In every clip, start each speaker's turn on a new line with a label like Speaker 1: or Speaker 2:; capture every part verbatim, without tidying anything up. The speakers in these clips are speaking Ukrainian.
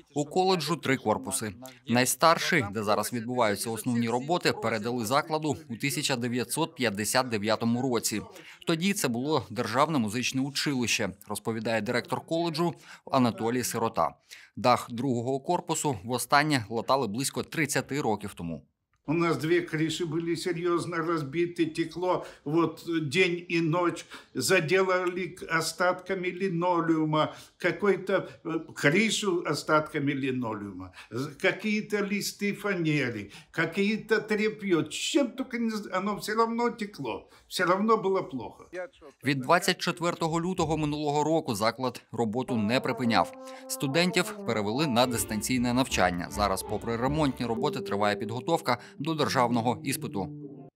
Speaker 1: У коледжу три корпуси. Найстарший, де зараз відбуваються основні роботи, передали закладу у тисяча дев'ятсот п'ятдесят дев'ятому році. Тоді це було Державне музичне училище, розповідає директор коледжу Анатолій Сирота. Дах другого корпусу востаннє латали близько тридцяти років тому.
Speaker 2: У нас две крыши были серьезно разбиты, текло вот день и ночь, заделали остатками линолеума, какую-то крышу остатками линолеума, какие-то листы фанеры, какие-то тряпье, чем только не... оно все равно текло, все равно было плохо.
Speaker 1: Від двадцять четвертого лютого минулого року заклад роботу не припиняв. Студентів перевели на дистанційне навчання. Зараз, попри ремонтні роботи, триває підготовка до державного іспиту.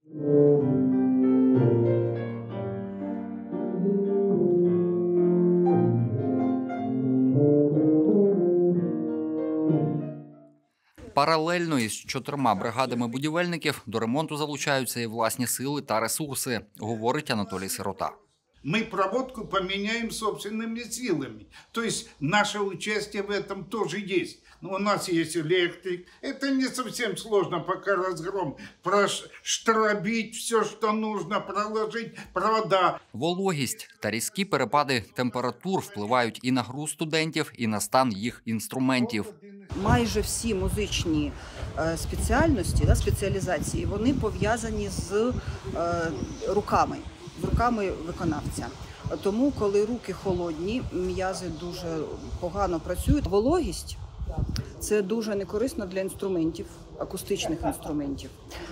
Speaker 1: Паралельно із чотирма бригадами будівельників до ремонту залучаються і власні сили та ресурси, говорить Анатолій Сирота.
Speaker 2: Мы проводку поменяем собственными силами. То есть наше участие в этом тоже есть. Но у нас есть электрик. Это не совсем сложно, пока разгром. Проштробить все, что нужно, проложить провода.
Speaker 1: Вологість та різкі перепади температур впливають і на гру студентів, і на стан їх інструментів.
Speaker 3: Майже всі музичні спеціальності, да, спеціалізації, вони пов'язані з е, руками. з руками виконавця. Тому, коли руки холодні, м'язи дуже погано працюють. Вологість – це дуже некорисно для інструментів, акустичних інструментів.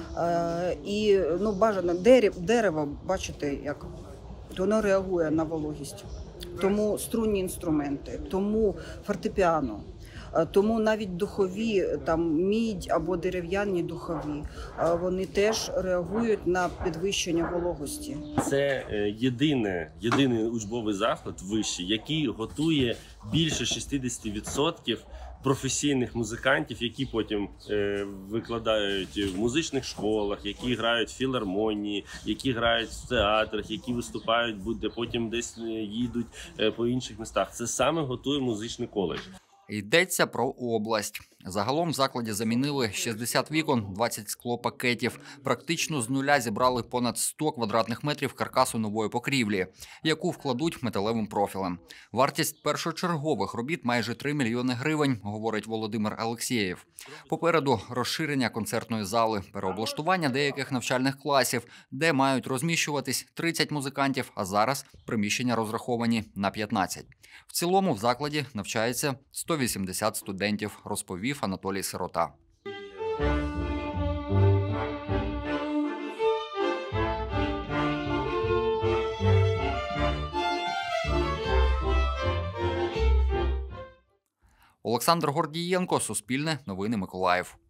Speaker 3: І ну, бажано дерево, бачите, як воно реагує на вологість. Тому струнні інструменти, тому фортепіано. Тому навіть духові, там мідь або дерев'яні духові, вони теж реагують на підвищення вологості.
Speaker 4: Це єдине, єдиний учбовий заклад вищий, який готує більше шістдесят відсотків професійних музикантів, які потім е, викладають в музичних школах, які грають в філармонії, які грають в театрах, які виступають будь-де, потім десь їдуть е, по інших містах. Це саме готує музичний коледж.
Speaker 1: Йдеться про область. Загалом в закладі замінили шістдесят вікон, двадцять склопакетів. Практично з нуля зібрали понад сто квадратних метрів каркасу нової покрівлі, яку вкладуть металевим профілем. Вартість першочергових робіт – майже три мільйони гривень, говорить Володимир Алексєєв. Попереду розширення концертної зали, переоблаштування деяких навчальних класів, де мають розміщуватись тридцять музикантів, а зараз приміщення розраховані на п'ятнадцять. В цілому в закладі навчається сто вісімдесят студентів, розповів Анатолій Сирота. Олександр Гордієнко, Суспільне, Новини Миколаїв.